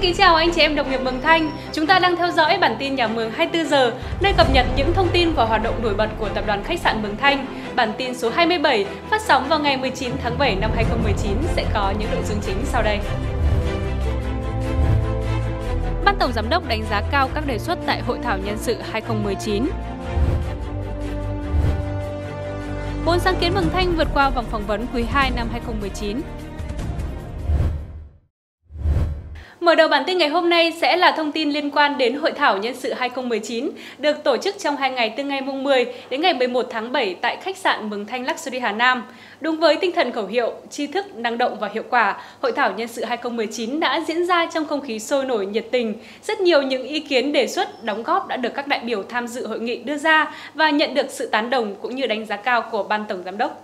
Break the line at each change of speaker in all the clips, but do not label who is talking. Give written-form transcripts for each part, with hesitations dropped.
kính chào anh chị em đồng nghiệp Mường Thanh. Chúng ta đang theo dõi bản tin Nhà Mường 24 giờ, nơi cập nhật những thông tin và hoạt động nổi bật của tập đoàn khách sạn Mường Thanh. Bản tin số 27 phát sóng vào ngày 19 tháng 7 năm 2019 sẽ có những nội dung chính sau đây. Ban Tổng Giám đốc đánh giá cao các đề xuất tại Hội thảo nhân sự 2019. 4 sáng kiến Mường Thanh vượt qua vòng phỏng vấn quý 2 năm 2019. Mở đầu bản tin ngày hôm nay sẽ là thông tin liên quan đến Hội thảo nhân sự 2019 được tổ chức trong 2 ngày từ ngày 10 đến ngày 11 tháng 7 tại khách sạn Mường Thanh Luxury Hà Nam. Đúng với tinh thần khẩu hiệu tri thức, năng động và hiệu quả, Hội thảo nhân sự 2019 đã diễn ra trong không khí sôi nổi nhiệt tình. Rất nhiều những ý kiến đề xuất, đóng góp đã được các đại biểu tham dự hội nghị đưa ra và nhận được sự tán đồng cũng như đánh giá cao của Ban Tổng Giám đốc.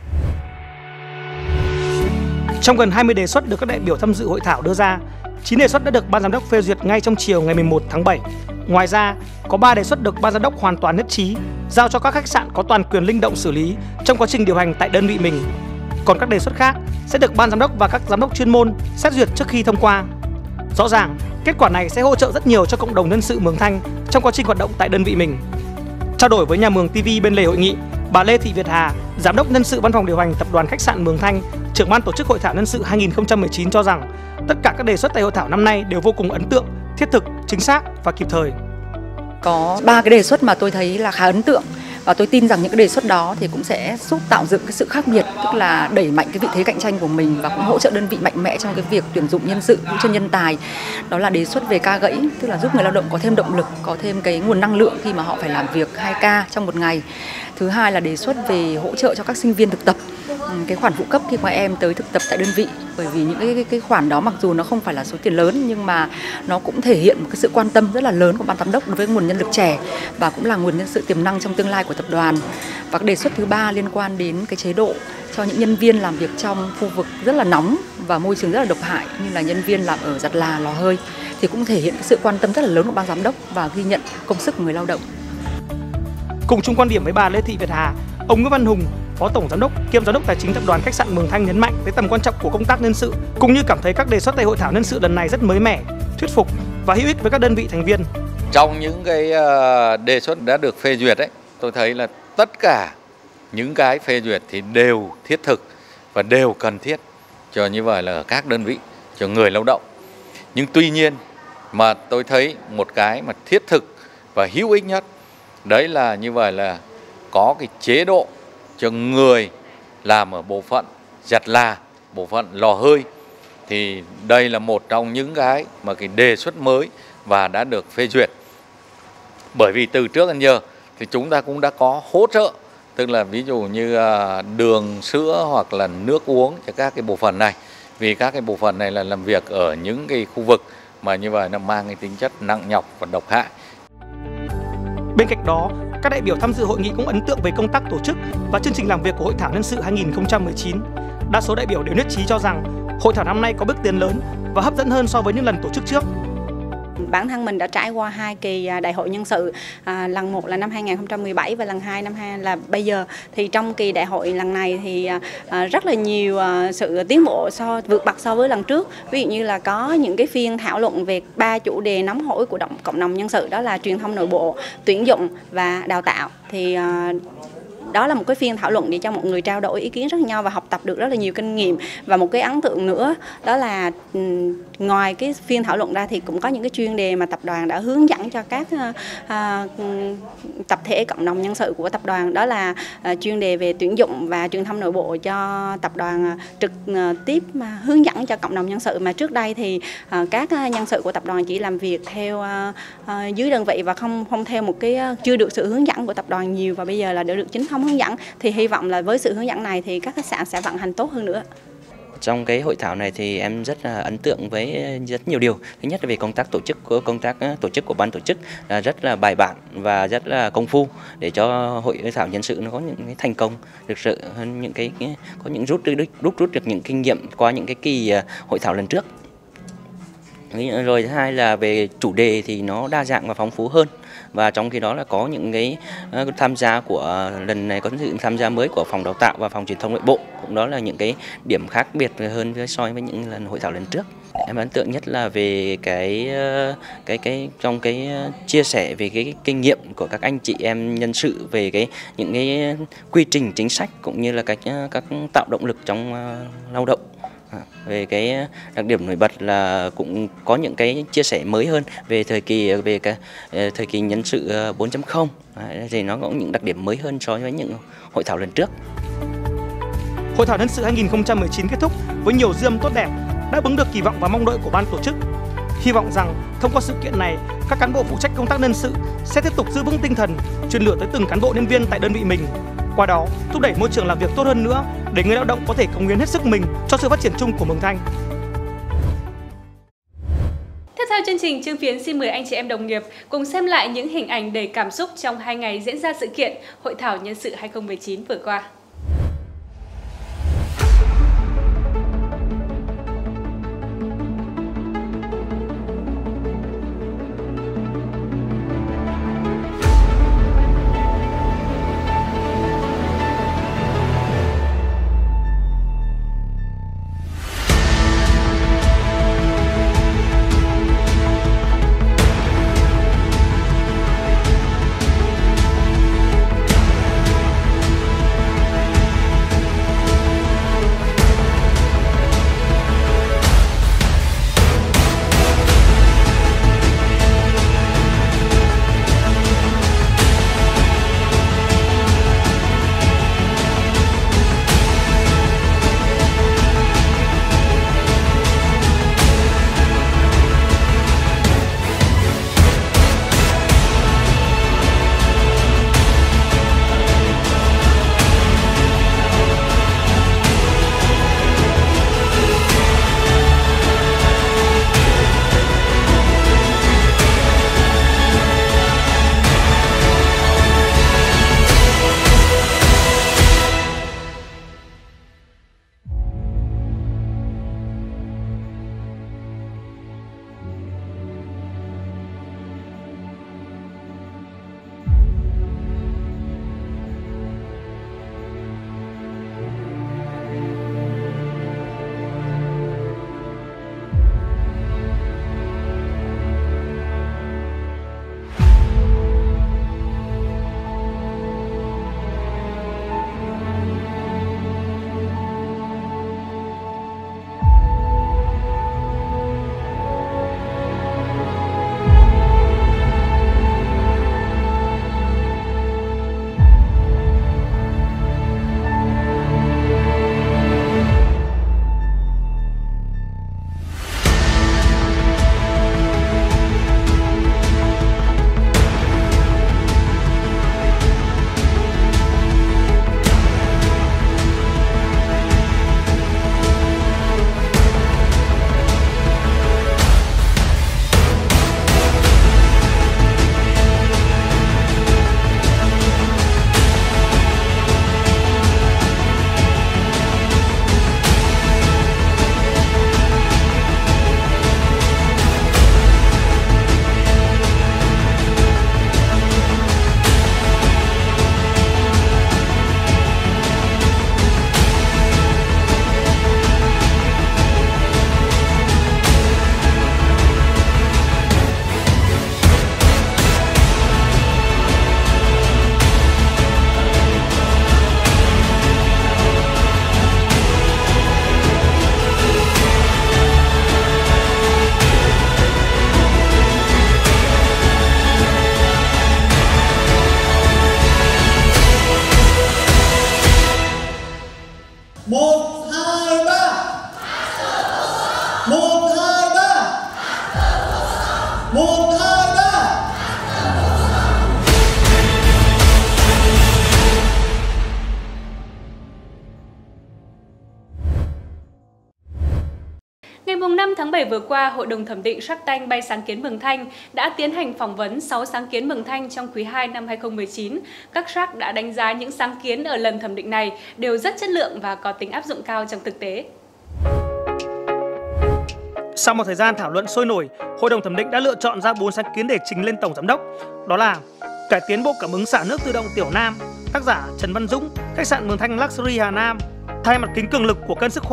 Trong gần 20 đề xuất được các đại biểu tham dự hội thảo đưa ra, 9 đề xuất đã được Ban Giám đốc phê duyệt ngay trong chiều ngày 11 tháng 7. Ngoài ra, có 3 đề xuất được Ban Giám đốc hoàn toàn nhất trí, giao cho các khách sạn có toàn quyền linh động xử lý trong quá trình điều hành tại đơn vị mình. Còn các đề xuất khác sẽ được Ban Giám đốc và các giám đốc chuyên môn xét duyệt trước khi thông qua. Rõ ràng, kết quả này sẽ hỗ trợ rất nhiều cho cộng đồng nhân sự Mường Thanh trong quá trình hoạt động tại đơn vị mình. Trao đổi với Nhà Mường TV bên lề hội nghị, bà Lê Thị Việt Hà, Giám đốc nhân sự Văn phòng điều hành Tập đoàn Khách sạn Mường Thanh, trưởng ban tổ chức Hội thảo nhân sự 2019 cho rằng tất cả các đề xuất tại hội thảo năm nay đều vô cùng ấn tượng, thiết thực, chính xác và kịp thời.
Có 3 cái đề xuất mà tôi thấy là khá ấn tượng và tôi tin rằng những cái đề xuất đó thì cũng sẽ giúp tạo dựng cái sự khác biệt, tức là đẩy mạnh cái vị thế cạnh tranh của mình và cũng hỗ trợ đơn vị mạnh mẽ trong cái việc tuyển dụng nhân sự, hỗ trợ nhân tài. Đó là đề xuất về ca gãy, tức là giúp người lao động có thêm động lực, có thêm cái nguồn năng lượng khi mà họ phải làm việc 2 ca trong một ngày. Thứ hai là đề xuất về hỗ trợ cho các sinh viên thực tập, cái khoản phụ cấp khi mà em tới thực tập tại đơn vị, bởi vì những cái khoản đó mặc dù nó không phải là số tiền lớn nhưng mà nó cũng thể hiện một cái sự quan tâm rất là lớn của Ban Giám đốc đối với nguồn nhân lực trẻ và cũng là nguồn nhân sự tiềm năng trong tương lai của tập đoàn. Và cái đề xuất thứ ba liên quan đến cái chế độ cho những nhân viên làm việc trong khu vực rất là nóng và môi trường rất là độc hại như là nhân viên làm ở Giặt Là, Lò Hơi thì cũng thể hiện cái sự quan tâm rất là lớn của Ban Giám đốc và ghi nhận công sức của người lao động.
Cùng chung quan điểm với bà Lê Thị Việt Hà, ông Nguyễn Văn Hùng, Phó Tổng Giám đốc kiêm Giám đốc Tài chính Tập đoàn Khách sạn Mường Thanh nhấn mạnh tới tầm quan trọng của công tác nhân sự, cũng như cảm thấy các đề xuất tại hội thảo nhân sự lần này rất mới mẻ, thuyết phục và hữu ích với các đơn vị thành viên.
Trong những cái đề xuất đã được phê duyệt tôi thấy là tất cả những cái phê duyệt thì đều thiết thực và đều cần thiết cho như vậy là các đơn vị, cho người lao động. Nhưng tuy nhiên mà tôi thấy một cái mà thiết thực và hữu ích nhất đấy là như vậy là có cái chế độ cho người làm ở bộ phận Giặt Là, bộ phận Lò Hơi. Thì đây là một trong những cái mà cái đề xuất mới và đã được phê duyệt. Bởi vì từ trước đến giờ thì chúng ta cũng đã có hỗ trợ, tức là ví dụ như đường, sữa hoặc là nước uống cho các cái bộ phận này. Vì các cái bộ phận này là làm việc ở những cái khu vực mà như vậy nó mang cái tính chất nặng nhọc và độc hại.
Bên cạnh đó, các đại biểu tham dự hội nghị cũng ấn tượng về công tác tổ chức và chương trình làm việc của Hội thảo nhân sự 2019. Đa số đại biểu đều nhất trí cho rằng hội thảo năm nay có bước tiến lớn và hấp dẫn hơn so với những lần tổ chức trước.
Bản thân mình đã trải qua 2 kỳ đại hội nhân sự, lần 1 là năm 2017 và lần 2 năm 2 là bây giờ. Thì trong kỳ đại hội lần này thì rất là nhiều sự tiến bộ vượt bậc so với lần trước. Ví dụ như là có những cái phiên thảo luận về 3 chủ đề nóng hổi của cộng đồng nhân sự, đó là truyền thông nội bộ, tuyển dụng và đào tạo. Thì đó là một cái phiên thảo luận để cho mọi người trao đổi ý kiến rất nhau và học tập được rất là nhiều kinh nghiệm. Và một cái ấn tượng nữa đó là ngoài cái phiên thảo luận ra thì cũng có những cái chuyên đề mà tập đoàn đã hướng dẫn cho các tập thể cộng đồng nhân sự của tập đoàn, đó là chuyên đề về tuyển dụng và truyền thông nội bộ cho tập đoàn trực tiếp hướng dẫn cho cộng đồng nhân sự. Mà trước đây thì các nhân sự của tập đoàn chỉ làm việc theo dưới đơn vị và không theo một cái chưa được sự hướng dẫn của tập đoàn nhiều, và bây giờ là đã được chính thống hướng dẫn. Thì hy vọng là với sự hướng dẫn này thì các khách sạn sẽ vận hành tốt hơn nữa.
Trong cái hội thảo này thì em rất là ấn tượng với rất nhiều điều. Thứ nhất là về công tác tổ chức của ban tổ chức rất là bài bản và rất là công phu để cho hội thảo nhân sự nó có những cái thành công thực sự hơn những cái có những rút được những kinh nghiệm qua những cái kỳ hội thảo lần trước. Rồi thứ hai là về chủ đề thì nó đa dạng và phong phú hơn, và trong khi đó là có những cái tham gia của lần này, có sự tham gia mới của phòng đào tạo và phòng truyền thông nội bộ, cũng đó là những cái điểm khác biệt hơn so với những lần hội thảo lần trước. Em ấn tượng nhất là về trong cái chia sẻ về cái kinh nghiệm của các anh chị em nhân sự về những cái quy trình chính sách cũng như là các tạo động lực trong lao động. Về cái đặc điểm nổi bật là cũng có những cái chia sẻ mới hơn về thời kỳ nhân sự 4.0 thì nó có những đặc điểm mới hơn so với những hội thảo lần trước.
Hội thảo nhân sự 2019 kết thúc với nhiều dư âm tốt đẹp, đáp ứng được kỳ vọng và mong đợi của ban tổ chức. Hy vọng rằng thông qua sự kiện này, các cán bộ phụ trách công tác nhân sự sẽ tiếp tục giữ vững tinh thần, truyền lửa tới từng cán bộ nhân viên tại đơn vị mình. Qua đó, thúc đẩy môi trường làm việc tốt hơn nữa để người lao động có thể cống hiến hết sức mình cho sự phát triển chung của Mường Thanh.
Tiếp theo chương trình, Trương Phiến xin mời anh chị em đồng nghiệp cùng xem lại những hình ảnh đầy cảm xúc trong 2 ngày diễn ra sự kiện Hội thảo nhân sự 2019 vừa qua. Ngày 5 tháng 7 vừa qua, Hội đồng thẩm định Shark Tank Bay Sáng kiến Mường Thanh đã tiến hành phỏng vấn 6 sáng kiến Mường Thanh trong quý 2 năm 2019. Các Shark đã đánh giá những sáng kiến ở lần thẩm định này đều rất chất lượng và có tính áp dụng cao trong thực tế.
Sau một thời gian thảo luận sôi nổi, Hội đồng thẩm định đã lựa chọn ra 4 sáng kiến để trình lên Tổng Giám đốc. Đó là cải tiến bộ cảm ứng xả nước tự động Tiểu Nam, tác giả Trần Văn Dũng, khách sạn Mường Thanh Luxury Hà Nam, thay mặt kính cường lực của cân sức khỏe,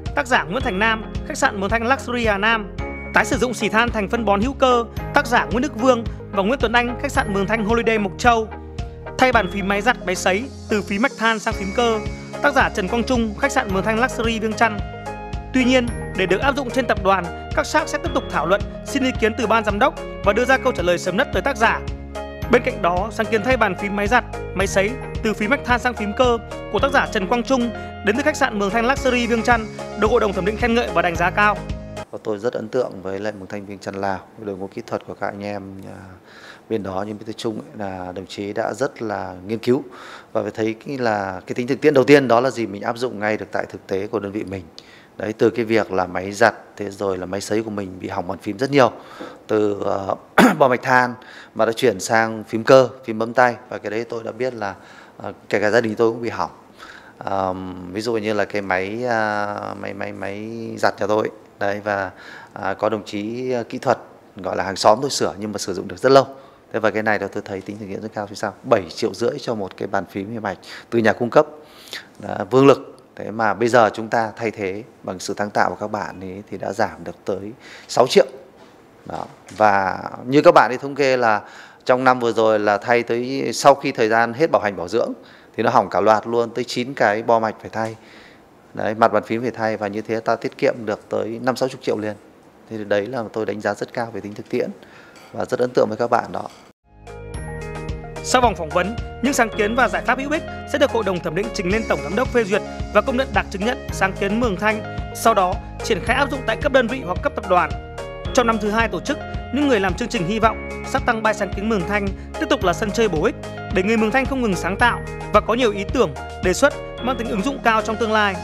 tác giả Nguyễn Thành Nam, khách sạn Mường Thanh Luxury Hà Nam. Tái sử dụng xỉ than thành phân bón hữu cơ, tác giả Nguyễn Đức Vương và Nguyễn Tuấn Anh, khách sạn Mường Thanh Holiday Mộc Châu. Thay bàn phím máy giặt máy sấy từ phím mạch than sang phím cơ, tác giả Trần Quang Trung, khách sạn Mường Thanh Luxury Viêng Chăn. Tuy nhiên, để được áp dụng trên tập đoàn, các shark sẽ tiếp tục thảo luận, xin ý kiến từ ban giám đốc và đưa ra câu trả lời sớm nhất tới tác giả. Bên cạnh đó, sáng kiến thay bàn phím máy giặt, máy sấy từ phím mạch than sang phím cơ của tác giả Trần Quang Trung đến từ khách sạn Mường Thanh Luxury Viêng Chăn được hội đồng thẩm định khen ngợi và đánh giá cao.
Tôi rất ấn tượng với lại Mường Thanh Viêng Chăn Lào, đội ngũ kỹ thuật của các anh em bên đó, nhưng Bí Trung là đồng chí đã rất là nghiên cứu và phải thấy là cái tính thực tiễn đầu tiên đó là gì, mình áp dụng ngay được tại thực tế của đơn vị mình. Đấy, từ cái việc là máy giặt, thế rồi là máy sấy của mình bị hỏng bàn phím rất nhiều, từ bo mạch than mà đã chuyển sang phím cơ, phím bấm tay, và cái đấy tôi đã biết là kể cả gia đình tôi cũng bị hỏng. Ví dụ như là cái máy giặt nhà tôi đấy, và có đồng chí kỹ thuật gọi là hàng xóm tôi sửa nhưng mà sử dụng được rất lâu. Thế và cái này tôi thấy tính thực hiện rất cao. Thì sao 7,5 triệu cho một cái bàn phím hình mạch từ nhà cung cấp Vương Lực. Thế mà bây giờ chúng ta thay thế bằng sự sáng tạo của các bạn ấy thì đã giảm được tới 6 triệu. Đó. Và như các bạn ấy thống kê là trong năm vừa rồi là thay tới, sau khi thời gian hết bảo hành bảo dưỡng thì nó hỏng cả loạt luôn, tới 9 cái bo mạch phải thay. Đấy, mặt bàn phím phải thay, và như thế ta tiết kiệm được tới 50-60 triệu liền. Thì đấy là tôi đánh giá rất cao về tính thực tiễn và rất ấn tượng với các bạn đó.
Sau vòng phỏng vấn, những sáng kiến và giải pháp hữu ích sẽ được hội đồng thẩm định trình lên tổng giám đốc phê duyệt và công nhận đạt chứng nhận sáng kiến Mường Thanh, sau đó triển khai áp dụng tại cấp đơn vị hoặc cấp tập đoàn. Trong năm thứ 2 tổ chức, những người làm chương trình hy vọng sắc tăng 3 sáng kiến Mường Thanh tiếp tục là sân chơi bổ ích để người Mường Thanh không ngừng sáng tạo và có nhiều ý tưởng, đề xuất mang tính ứng dụng cao trong tương lai.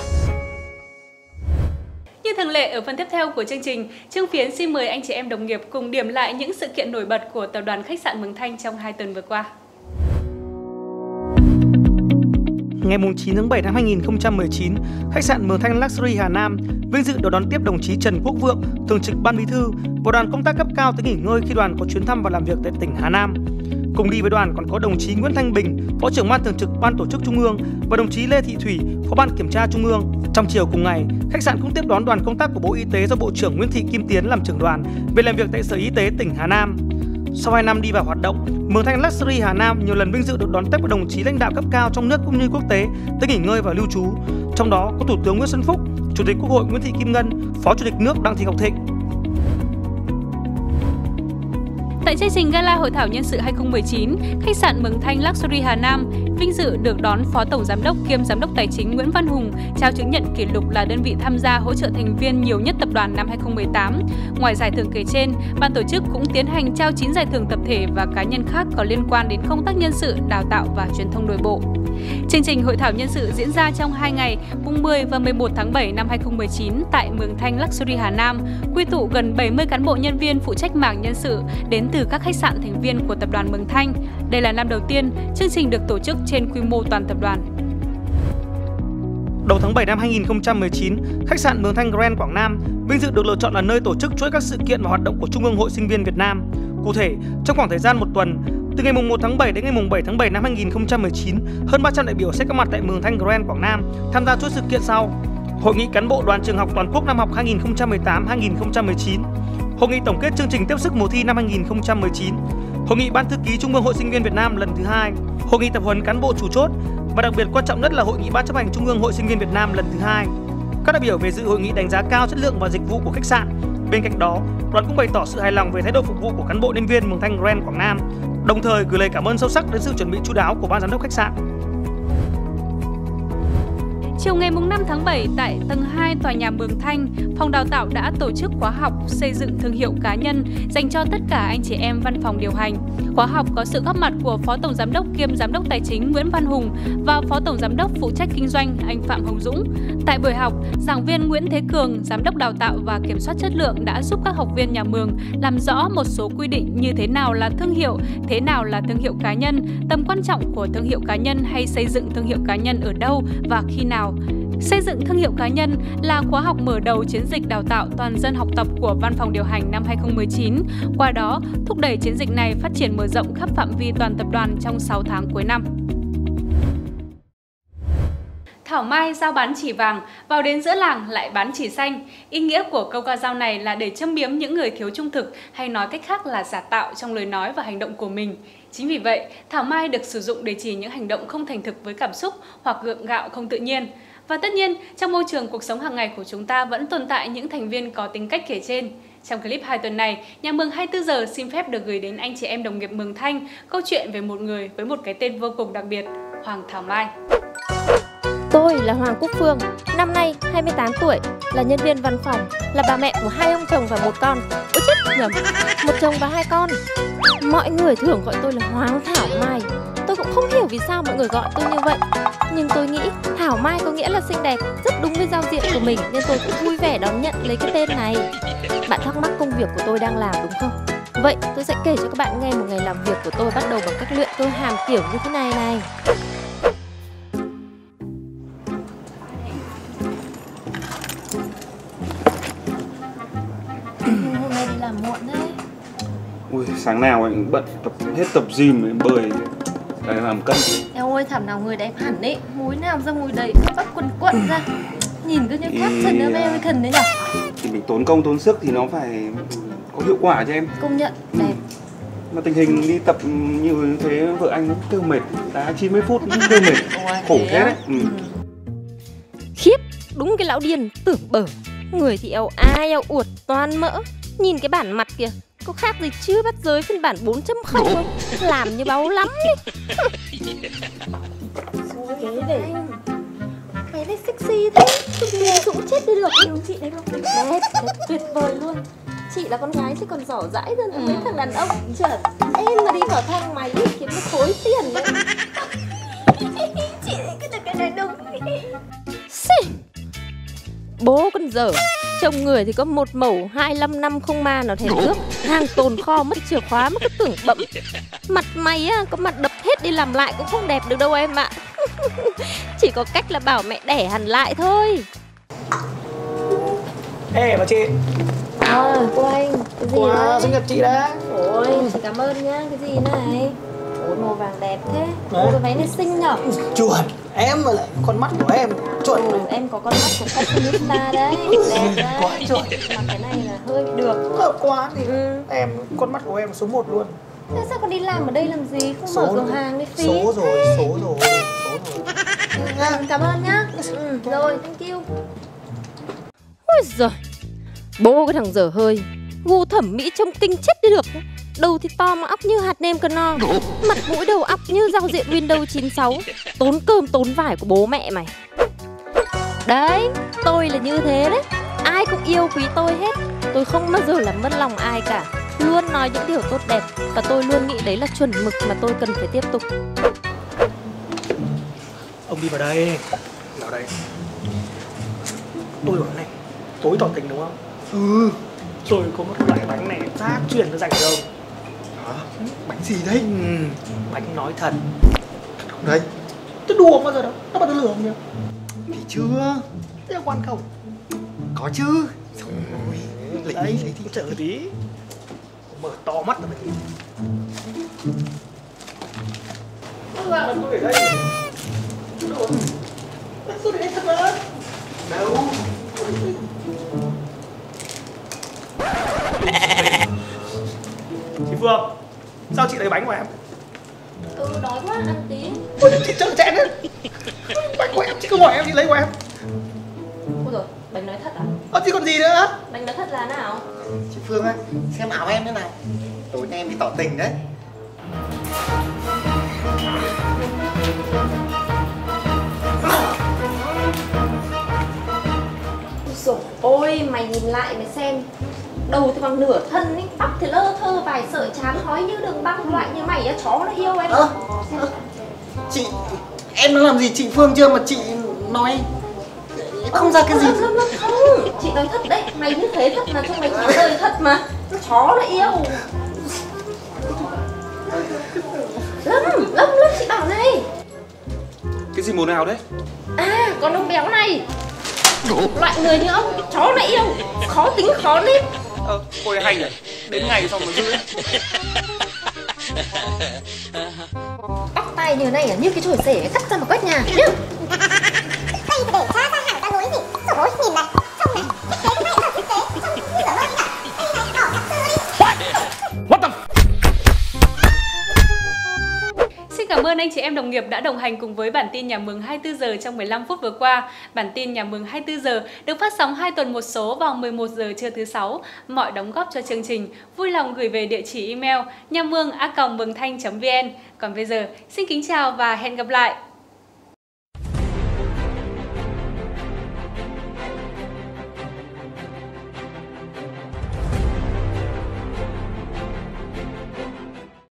Như thường lệ ở phần tiếp theo của chương trình, Trương Phiến xin mời anh chị em đồng nghiệp cùng điểm lại những sự kiện nổi bật của tập đoàn khách sạn Mường Thanh trong 2 tuần vừa qua.
Ngày 9 tháng 7 năm 2019, khách sạn Mường Thanh Luxury Hà Nam vinh dự được đón tiếp đồng chí Trần Quốc Vượng, Thường trực Ban Bí thư và đoàn công tác cấp cao tới nghỉ ngơi khi đoàn có chuyến thăm và làm việc tại tỉnh Hà Nam. Cùng đi với đoàn còn có đồng chí Nguyễn Thanh Bình, Phó trưởng Ban Thường trực Ban Tổ chức Trung ương và đồng chí Lê Thị Thủy, Phó Ban Kiểm tra Trung ương. Trong chiều cùng ngày, khách sạn cũng tiếp đón đoàn công tác của Bộ Y tế do Bộ trưởng Nguyễn Thị Kim Tiến làm trưởng đoàn về làm việc tại Sở Y tế tỉnh Hà Nam. Sau 2 năm đi vào hoạt động, Mường Thanh Luxury Hà Nam nhiều lần vinh dự được đón tiếp các đồng chí lãnh đạo cấp cao trong nước cũng như quốc tế tới nghỉ ngơi và lưu trú. Trong đó có Thủ tướng Nguyễn Xuân Phúc, Chủ tịch Quốc hội Nguyễn Thị Kim Ngân, Phó Chủ tịch nước Đặng Thị Ngọc Thịnh.
Tại chương trình Gala Hội thảo Nhân sự 2019, khách sạn Mường Thanh Luxury Hà Nam vinh dự được đón Phó Tổng Giám đốc kiêm Giám đốc Tài chính Nguyễn Văn Hùng trao chứng nhận kỷ lục là đơn vị tham gia hỗ trợ thành viên nhiều nhất tập đoàn năm 2018. Ngoài giải thưởng kể trên, ban tổ chức cũng tiến hành trao 9 giải thưởng tập thể và cá nhân khác có liên quan đến công tác nhân sự, đào tạo và truyền thông nội bộ. Chương trình Hội thảo Nhân sự diễn ra trong 2 ngày, mùng 10 và 11 tháng 7 năm 2019 tại Mường Thanh Luxury Hà Nam, quy tụ gần 70 cán bộ nhân viên phụ trách mảng nhân sự đến từ các khách sạn thành viên của tập đoàn Mường Thanh. Đây là năm đầu tiên chương trình được tổ chức trên quy mô toàn tập đoàn.
Đầu tháng 7 năm 2019, khách sạn Mường Thanh Grand Quảng Nam vinh dự được lựa chọn là nơi tổ chức chuỗi các sự kiện và hoạt động của Trung ương Hội Sinh viên Việt Nam. Cụ thể, trong khoảng thời gian 1 tuần, từ ngày 1 tháng 7 đến ngày 7 tháng 7 năm 2019, hơn 300 đại biểu sẽ có mặt tại Mường Thanh Grand Quảng Nam tham gia chuỗi sự kiện sau: Hội nghị cán bộ đoàn trường học toàn quốc năm học 2018-2019, Hội nghị tổng kết chương trình tiếp sức mùa thi năm 2019, Hội nghị Ban thư ký Trung ương Hội Sinh viên Việt Nam lần thứ 2, Hội nghị tập huấn cán bộ chủ chốt và đặc biệt quan trọng nhất là Hội nghị Ban chấp hành Trung ương Hội Sinh viên Việt Nam lần thứ 2. Các đại biểu về dự hội nghị đánh giá cao chất lượng và dịch vụ của khách sạn. Bên cạnh đó, đoàn cũng bày tỏ sự hài lòng về thái độ phục vụ của cán bộ nhân viên Mường Thanh Grand Quảng Nam, đồng thời gửi lời cảm ơn sâu sắc đến sự chuẩn bị chu đáo của ban giám đốc khách sạn.
Chiều ngày 5 tháng 7 tại tầng 2 tòa nhà Mường Thanh, phòng đào tạo đã tổ chức khóa học xây dựng thương hiệu cá nhân dành cho tất cả anh chị em văn phòng điều hành. Khóa học có sự góp mặt của Phó Tổng Giám đốc kiêm Giám đốc Tài chính Nguyễn Văn Hùng và Phó Tổng Giám đốc phụ trách kinh doanh anh Phạm Hồng Dũng. Tại buổi học, giảng viên Nguyễn Thế Cường, Giám đốc đào tạo và kiểm soát chất lượng đã giúp các học viên nhà Mường làm rõ một số quy định như thế nào là thương hiệu, thế nào là thương hiệu cá nhân, tầm quan trọng của thương hiệu cá nhân hay xây dựng thương hiệu cá nhân ở đâu và khi nào. Xây dựng thương hiệu cá nhân là khóa học mở đầu chiến dịch đào tạo toàn dân học tập của Văn phòng điều hành năm 2019. Qua đó, thúc đẩy chiến dịch này phát triển mở rộng khắp phạm vi toàn tập đoàn trong 6 tháng cuối năm. thảo mai giao bán chỉ vàng, vào đến giữa làng lại bán chỉ xanh. Ý nghĩa của câu ca dao này là để châm biếm những người thiếu trung thực, hay nói cách khác là giả tạo trong lời nói và hành động của mình. Chính vì vậy, thảo mai được sử dụng để chỉ những hành động không thành thực với cảm xúc hoặc gượng gạo không tự nhiên. Và tất nhiên, trong môi trường cuộc sống hàng ngày của chúng ta vẫn tồn tại những thành viên có tính cách kể trên. Trong clip 2 tuần này, nhà Mường 24 giờ xin phép được gửi đến anh chị em đồng nghiệp Mường Thanh câu chuyện về một người với một cái tên vô cùng đặc biệt, Hoàng Thảo Mai.
Tôi là Hoàng Quốc Phương, năm nay 28 tuổi, là nhân viên văn phòng, là bà mẹ của 2 ông chồng và 1 con. Ôi chết, nhầm, 1 chồng và 2 con. Mọi người thường gọi tôi là Hoàng Thảo Mai. Tôi cũng không hiểu vì sao mọi người gọi tôi như vậy. Nhưng tôi nghĩ Thảo Mai có nghĩa là xinh đẹp, rất đúng với giao diện của mình, nên tôi cũng vui vẻ đón nhận lấy cái tên này. Bạn thắc mắc công việc của tôi đang làm đúng không? Vậy tôi sẽ kể cho các bạn nghe một ngày làm việc của tôi bắt đầu bằng cách luyện cơ hàm kiểu như thế này này. Hôm nay đi làm muộn đấy.
Ui, sáng nào anh bận hết tập gym bơi để làm cân.
Eo ơi, thảm nào người đẹp hẳn ấy, múi nào ra múi đấy, bắt quần quận ra. Nhìn cứ như thoát Trần American đấy nhỉ.
Thì mình tốn công tốn sức thì nó phải có hiệu quả cho em.
Công nhận, đẹp.
Mà tình hình đi tập như thế vợ anh cũng kêu mệt, đá 90 phút cũng kêu mệt, khổ thế đấy.
Khiếp, đúng cái lão điên tưởng bở. Người thì eo ai eo uột toàn mỡ. Nhìn cái bản mặt kìa, có khác gì chưa bắt giới phiên bản 4.0 không? Làm như báu lắm đi. Xúi về anh. Mày đây sexy thế, tôi cũng chết đi được. Yêu chị đấy không? Đẹp, tuyệt vời luôn. Chị là con gái chứ còn giỏi dãi hơn mấy thằng đàn ông. Trời, em mà đi vào thang máy kiếm một khối tiền đấy. Chị ấy cứ là cái đàn ông. Bố con dở. Trông người thì có một mẩu 25 năm không ma nào thèm nước. Hàng tồn kho mất chìa khóa mất cái tưởng bậm. Mặt mày á, có mặt đập hết đi làm lại cũng không đẹp được đâu em ạ. Chỉ có cách là bảo mẹ đẻ hẳn lại thôi.
Ê bà chị.
Cô anh, cái gì
đấy? Sinh nhật chị đấy.
Ôi, chị cảm ơn nhá, cái gì này? Ôi, màu vàng đẹp thế. Ôi, cái váy này xinh nhở?
Chuẩn, em mà lại con mắt của em chuẩn.
Em có con mắt của fashionista đấy, đẹp đấy.
Quá chuẩn.
Mà cái này là hơi được.
Hợp quá thì em, con mắt của em số 1 luôn.
Thế sao con đi làm ở đây làm gì? Không mở cửa hàng đi phí.
Số rồi.
Cảm ơn nhá. Rồi, thank you. Ôi giời, bố cái thằng dở hơi. Gu thẩm mỹ trông kinh chết đi được. Đầu thì to mà óc như hạt nêm cano. Mặt mũi đầu óc như giao diện Windows 96. Tốn cơm tốn vải của bố mẹ mày. Đấy, tôi là như thế đấy. Ai cũng yêu quý tôi hết. Tôi không bao giờ làm mất lòng ai cả. Luôn nói những điều tốt đẹp. Và tôi luôn nghĩ đấy là chuẩn mực mà tôi cần phải tiếp tục.
Ông đi vào đây. Vào đây. Tôi bảo này, tối tỏ tình đúng không? Rồi có một loại bánh này phát truyền nó dành cho ông.
Bánh gì đấy?
Bánh nói thật.
Thật không đấy?
Tôi đùa bao giờ đâu, nó bảo tôi lừa không nhá?
Thì chưa.
Thế là quan không?
Có chứ. Rồi,
đấy, thì chờ tí. Mở to mắt rồi mà. Tôi để đây. Tôi để đây thật mà.
Đâu?
Chị Phương, sao chị lấy bánh của em?
Đói quá, ăn tí.
Ôi, chị trơn chén đấy. Bánh của em, chị cứ hỏi em, chị lấy của em.
Ôi rồi, bánh nói thật à?
Chứ còn gì nữa?
Bánh nói thật là nào?
Chị Phương ơi, xem áo em thế nào. Tối nay em đi tỏ tình đấy.
Rồi, ôi mày nhìn lại mày xem. Đầu thì bằng nửa thân ấy, tóc thì lơ thơ vài sợi trán hói như đường băng. Loại như mày á, chó nó yêu em.
Chị, em đã làm gì chị Phương chưa mà chị nói không ra cái gì?
Không, chị nói thật đấy, mày như thế thật mà, cho mày trả lời thật mà. Chó nó yêu. Lâm, chị bảo này.
Cái gì màu nào đấy?
À, con ông béo này. Loại người như ông, chó nó yêu. Khó tính khó nít.
Cô ấy hay nhỉ? Đến ngày xong rồi giữ.
Tóc tai như này à, như cái chổi rể cắt ra mà quét nhà nhá.
ơn anh chị em đồng nghiệp đã đồng hành cùng với bản tin Nhà Mừng 24 giờ trong 15 phút vừa qua. Bản tin Nhà Mừng 24 giờ được phát sóng 2 tuần một số vào 11 giờ trưa thứ 6. Mọi đóng góp cho chương trình vui lòng gửi về địa chỉ email nhamương@mungthanh.vn. Còn bây giờ, xin kính chào và hẹn gặp lại.